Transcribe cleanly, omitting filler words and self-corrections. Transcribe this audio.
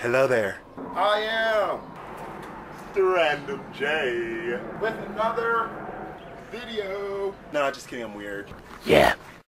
Hello there. I am DaRandomJ with another video. No, just kidding, I'm weird. Yeah.